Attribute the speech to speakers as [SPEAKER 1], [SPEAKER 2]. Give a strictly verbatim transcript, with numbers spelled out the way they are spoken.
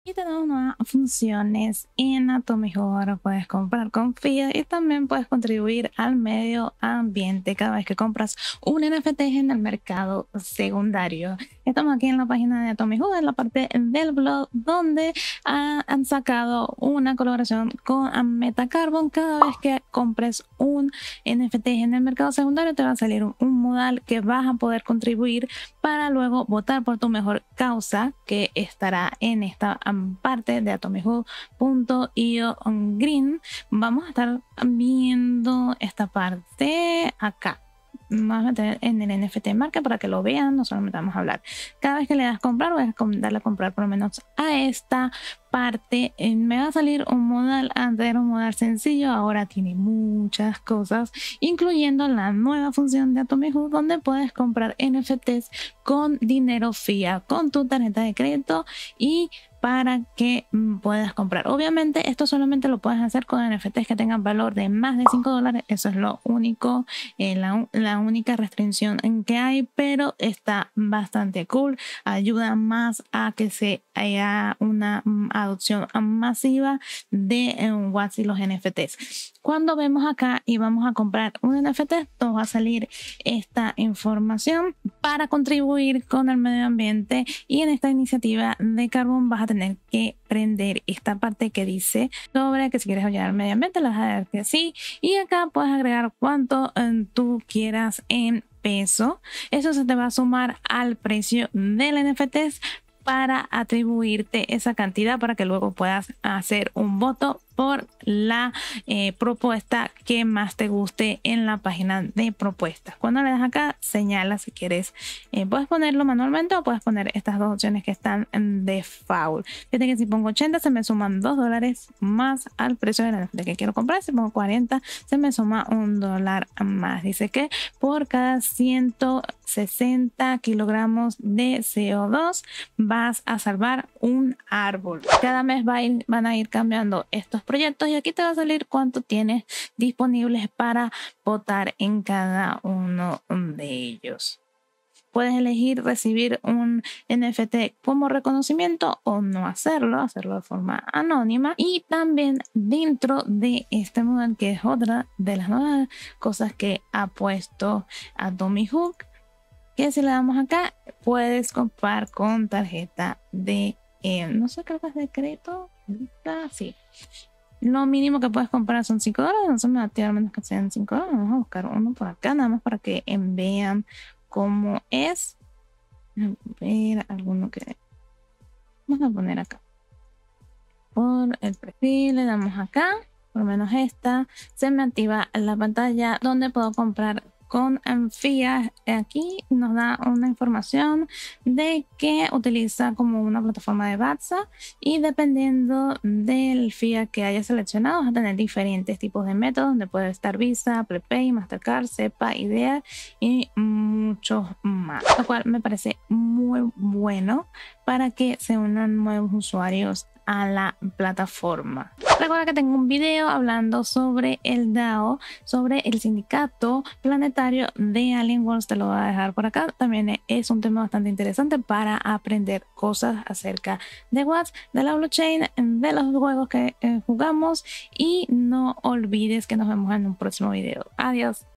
[SPEAKER 1] Y tenemos nuevas funciones en Atomic. Ahora puedes comprar con fiat y también puedes contribuir al medio ambiente cada vez que compras un N F T en el mercado secundario. Estamos aquí en la página de Atomic, en la parte del blog donde ah, han sacado una colaboración con Metacarbon. Cada vez que compres un N F T en el mercado secundario te va a salir un, un modal que vas a poder contribuir para luego votar por tu mejor causa, que estará en esta parte de atomic punto io green. Vamos a estar viendo esta parte acá. Vamos a meter en el N F T marca para que lo vean, no solamente vamos a hablar. Cada vez que le das comprar, voy a darle a comprar por lo menos a esta parte. Me va a salir un modal, antes era un modal sencillo, ahora tiene muchas cosas, incluyendo la nueva función de Atomic donde puedes comprar N F Ts con dinero fiat, con tu tarjeta de crédito y para que puedas comprar. Obviamente esto solamente lo puedes hacer con N F Ts que tengan valor de más de cinco dólares. Eso es lo único, eh, la, la única restricción en que hay, pero está bastante cool. Ayuda más a que se haya una um, adopción masiva de um, Watts y los N F Ts. Cuando vemos acá y vamos a comprar un N F T, nos va a salir esta información para contribuir con el medio ambiente, y en esta iniciativa de Carbon vas a tener que prender esta parte que dice sobre que si quieres ayudar al medio ambiente, le vas a dar que sí, y acá puedes agregar cuánto eh, tú quieras en peso. Eso se te va a sumar al precio del N F T para atribuirte esa cantidad para que luego puedas hacer un voto por la eh, propuesta que más te guste en la página de propuestas. Cuando le das acá, señala si quieres, eh, puedes ponerlo manualmente o puedes poner estas dos opciones que están en default. Fíjate que si pongo ochenta se me suman dos dólares más al precio de la N F T que quiero comprar. Si pongo cuarenta se me suma un dólar más. Dice que por cada ciento sesenta kilogramos de C O dos vas a salvar un árbol. Cada mes va a ir, van a ir cambiando estos proyectos y aquí te va a salir cuánto tienes disponibles para votar en cada uno de ellos. Puedes elegir recibir un N F T como reconocimiento o no hacerlo, hacerlo de forma anónima. Y también dentro de este modal, que es otra de las nuevas cosas que ha puesto Atomic, que si le damos acá, puedes comprar con tarjeta de, eh, no sé, creo que es de crédito. Sí. Lo mínimo que puedes comprar son cinco dólares. No se me va a tirar menos que sean cinco dólares. Vamos a buscar uno por acá, nada más para que vean cómo es. A ver, alguno que vamos a poner acá. Por el perfil le damos acá. Por lo menos esta. Se me activa la pantalla donde puedo comprar con fiat. Aquí nos da una información de que utiliza como una plataforma de Batsa, y dependiendo del fiat que haya seleccionado vas a tener diferentes tipos de métodos donde puede estar Visa, Apple Pay, Mastercard, SEPA, IDEA y muchos más, lo cual me parece muy bueno para que se unan nuevos usuarios a la plataforma. Recuerda que tengo un video hablando sobre el DAO, sobre el sindicato planetario de Alien Worlds, te lo voy a dejar por acá. También es un tema bastante interesante para aprender cosas acerca de Watts, de la blockchain, de los juegos que eh, jugamos, y no olvides que nos vemos en un próximo video. Adiós.